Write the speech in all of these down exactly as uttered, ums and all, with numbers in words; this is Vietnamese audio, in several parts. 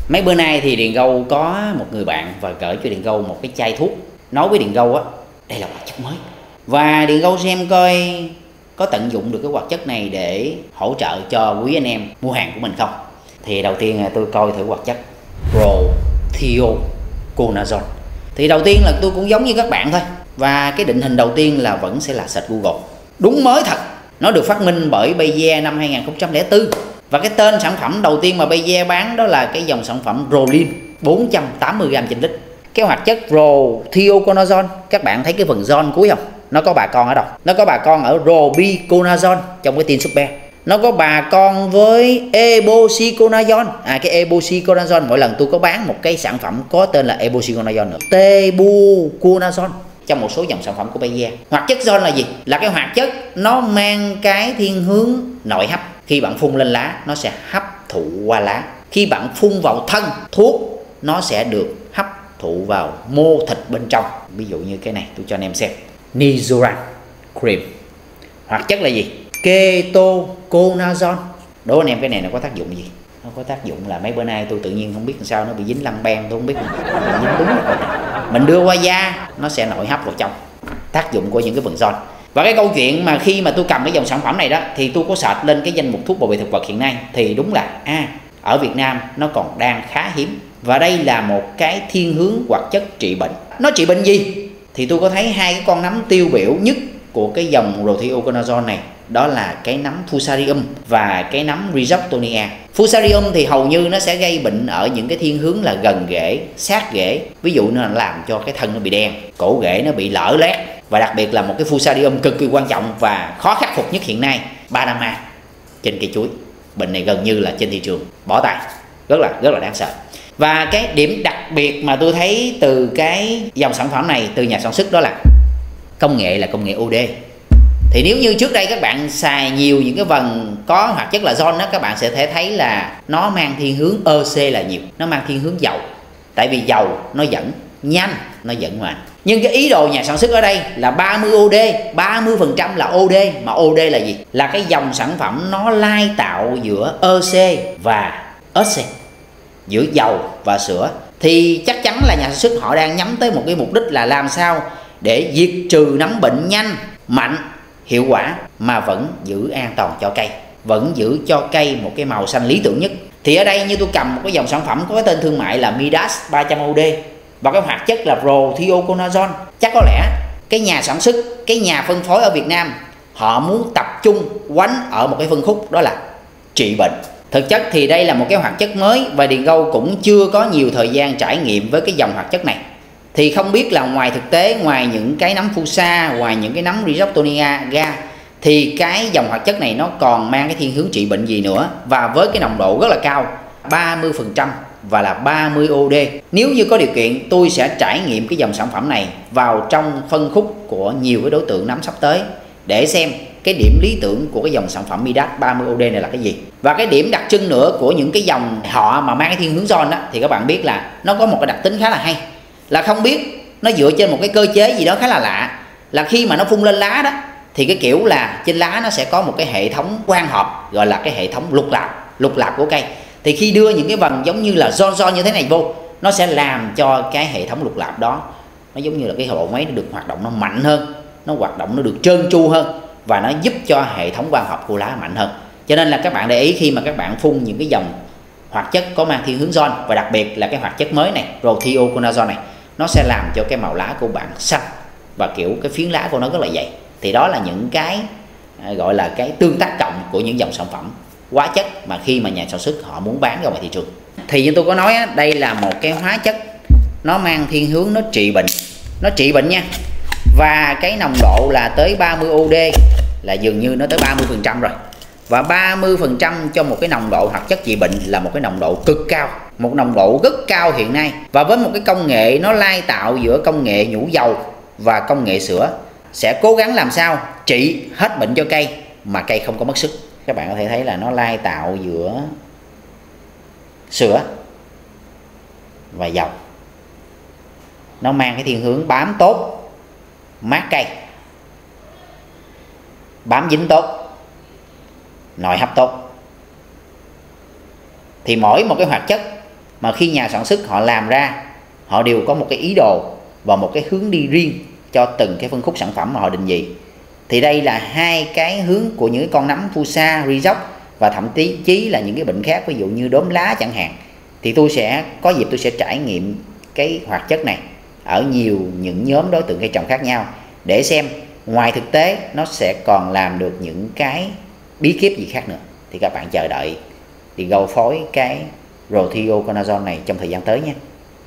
Mấy bữa nay thì Điền Gâu có một người bạn và gửi cho Điền Gâu một cái chai thuốc, nói với Điền Gâu á, đây là hoạt chất mới. Và Điền Gâu xem coi có tận dụng được cái hoạt chất này để hỗ trợ cho quý anh em mua hàng của mình không. Thì đầu tiên tôi coi thử hoạt chất Prothioconazole. Thì đầu tiên là tôi cũng giống như các bạn thôi. Và cái định hình đầu tiên là vẫn sẽ là search Google. Đúng mới thật. Nó được phát minh bởi Bayer năm hai nghìn không trăm lẻ bốn. Và cái tên sản phẩm đầu tiên mà Bayer bán đó là cái dòng sản phẩm Prolin bốn trăm tám mươi gam trên lít. Cái hoạt chất Prothioconazole, các bạn thấy cái phần zone cuối không? Nó có bà con ở đâu? Nó có bà con ở Robiconazole trong cái tin super. Nó có bà con với Ebosiconazole. À, cái Ebosiconazole mỗi lần tôi có bán một cái sản phẩm có tên là Ebosiconazole nữa. Tebuconazole trong một số dòng sản phẩm của Bayer. Hoạt chất zone là gì? Là cái hoạt chất nó mang cái thiên hướng nội hấp. Khi bạn phun lên lá nó sẽ hấp thụ qua lá. Khi bạn phun vào thân thuốc nó sẽ được hấp thụ vào mô thịt bên trong. Ví dụ như cái này tôi cho anh em xem, Nizoran cream. Hoạt chất là gì? Ketoconazole. Đố anh em cái này nó có tác dụng gì? Nó có tác dụng là mấy bữa nay tôi tự nhiên không biết làm sao nó bị dính lăng ben, tôi không biết nó dính đúng rồi. Mình đưa qua da nó sẽ nội hấp vào trong. Tác dụng của những cái phần zone. Và cái câu chuyện mà khi mà tôi cầm cái dòng sản phẩm này đó thì tôi có search lên cái danh mục thuốc bảo vệ thực vật hiện nay thì đúng là à, ở Việt Nam nó còn đang khá hiếm. Và đây là một cái thiên hướng hoạt chất trị bệnh. Nó trị bệnh gì? Thì tôi có thấy hai cái con nấm tiêu biểu nhất của cái dòng Prothioconazole này, đó là cái nấm Fusarium và cái nấm Rhizoctonia. Fusarium thì hầu như nó sẽ gây bệnh ở những cái thiên hướng là gần rễ, sát rễ. Ví dụ nó làm cho cái thân nó bị đen, cổ rễ nó bị lở loét. Và đặc biệt là một cái Fusarium cực kỳ quan trọng và khó khắc phục nhất hiện nay, Panama trên cây chuối. Bệnh này gần như là trên thị trường bỏ tay, rất là rất là đáng sợ. Và cái điểm đặc biệt mà tôi thấy từ cái dòng sản phẩm này, từ nhà sản xuất, đó là công nghệ là công nghệ o đê. Thì nếu như trước đây các bạn xài nhiều những cái phần có hoạt chất là zone đó, các bạn sẽ thể thấy là nó mang thiên hướng e xê là nhiều, nó mang thiên hướng dầu. Tại vì dầu nó dẫn nhanh, nó dẫn mạnh. Nhưng cái ý đồ nhà sản xuất ở đây là ba mươi o đê, ba mươi phần trăm là o đê. Mà o đê là gì? Là cái dòng sản phẩm nó lai tạo giữa e xê và ét xê, giữa dầu và sữa. Thì chắc chắn là nhà sản xuất họ đang nhắm tới một cái mục đích là làm sao để diệt trừ nấm bệnh nhanh, mạnh, hiệu quả mà vẫn giữ an toàn cho cây, vẫn giữ cho cây một cái màu xanh lý tưởng nhất. Thì ở đây như tôi cầm một cái dòng sản phẩm có cái tên thương mại là Midas ba trăm o đê và cái hoạt chất là Prothioconazole. Chắc có lẽ cái nhà sản xuất, cái nhà phân phối ở Việt Nam họ muốn tập trung quánh ở một cái phân khúc, đó là trị bệnh. Thực chất thì đây là một cái hoạt chất mới và Điền Gâu cũng chưa có nhiều thời gian trải nghiệm với cái dòng hoạt chất này. Thì không biết là ngoài thực tế, ngoài những cái nấm Fusa, ngoài những cái nấm Rhizoctonia ra, thì cái dòng hoạt chất này nó còn mang cái thiên hướng trị bệnh gì nữa. Và với cái nồng độ rất là cao, ba mươi phần trăm và là ba mươi o đê. Nếu như có điều kiện tôi sẽ trải nghiệm cái dòng sản phẩm này vào trong phân khúc của nhiều cái đối tượng nấm sắp tới, để xem cái điểm lý tưởng của cái dòng sản phẩm Midas ba mươi o đê này là cái gì. Và cái điểm đặc trưng nữa của những cái dòng họ mà mang cái thiên hướng zone đó, thì các bạn biết là nó có một cái đặc tính khá là hay. Là không biết nó dựa trên một cái cơ chế gì đó khá là lạ. Là khi mà nó phun lên lá đó, thì cái kiểu là trên lá nó sẽ có một cái hệ thống quang hợp, gọi là cái hệ thống lục lạp, lục lạp của cây. Thì khi đưa những cái vần giống như là zone zone như thế này vô, nó sẽ làm cho cái hệ thống lục lạp đó, nó giống như là cái bộ máy nó được hoạt động nó mạnh hơn, nó hoạt động nó được trơn tru hơn, và nó giúp cho hệ thống quang hợp của lá mạnh hơn. Cho nên là các bạn để ý khi mà các bạn phun những cái dòng hoạt chất có mang thiên hướng zone, và đặc biệt là cái hoạt chất mới này, Prothioconazole này, nó sẽ làm cho cái màu lá của bạn xanh và kiểu cái phiến lá của nó rất là dày. Thì đó là những cái gọi là cái tương tác cộng của những dòng sản phẩm hóa chất mà khi mà nhà sản xuất họ muốn bán ra ngoài thị trường. Thì như tôi có nói đây là một cái hóa chất nó mang thiên hướng nó trị bệnh, nó trị bệnh nha. Và cái nồng độ là tới ba mươi o đê, là dường như nó tới ba mươi phần trăm rồi. Và ba mươi phần trăm cho một cái nồng độ hoạt chất trị bệnh là một cái nồng độ cực cao, một nồng độ rất cao hiện nay. Và với một cái công nghệ nó lai tạo giữa công nghệ nhũ dầu và công nghệ sữa, sẽ cố gắng làm sao trị hết bệnh cho cây mà cây không có mất sức. Các bạn có thể thấy là nó lai tạo giữa sữa và dầu. Nó mang cái thiên hướng bám tốt, mát cây, bám dính tốt, nội hấp tốt. Thì mỗi một cái hoạt chất mà khi nhà sản xuất họ làm ra, họ đều có một cái ý đồ và một cái hướng đi riêng cho từng cái phân khúc sản phẩm mà họ định vị. Thì đây là hai cái hướng của những con nấm Fusa, Rhizoc và thậm chí là những cái bệnh khác, ví dụ như đốm lá chẳng hạn. Thì tôi sẽ có dịp tôi sẽ trải nghiệm cái hoạt chất này ở nhiều những nhóm đối tượng cây trồng khác nhau để xem ngoài thực tế nó sẽ còn làm được những cái bí kíp gì khác nữa. Thì các bạn chờ đợi thì Go phối cái Prothioconazole này trong thời gian tới nhé.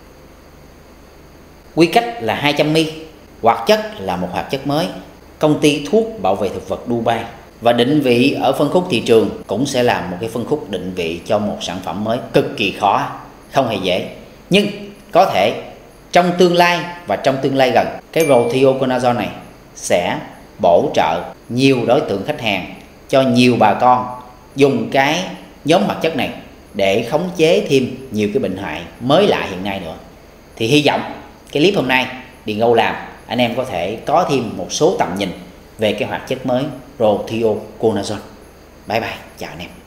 Quy cách là hai trăm mi li lít, hoạt chất là một hoạt chất mới, công ty thuốc bảo vệ thực vật Dubai, và định vị ở phân khúc thị trường cũng sẽ là một cái phân khúc định vị cho một sản phẩm mới cực kỳ khó, không hề dễ. Nhưng có thể trong tương lai và trong tương lai gần, cái Prothioconazole này sẽ bổ trợ nhiều đối tượng khách hàng, cho nhiều bà con dùng cái nhóm hoạt chất này để khống chế thêm nhiều cái bệnh hại mới lạ hiện nay nữa. Thì hy vọng cái clip hôm nay Điền Go làm, anh em có thể có thêm một số tầm nhìn về cái hoạt chất mới Prothioconazole. Bye bye, chào anh em.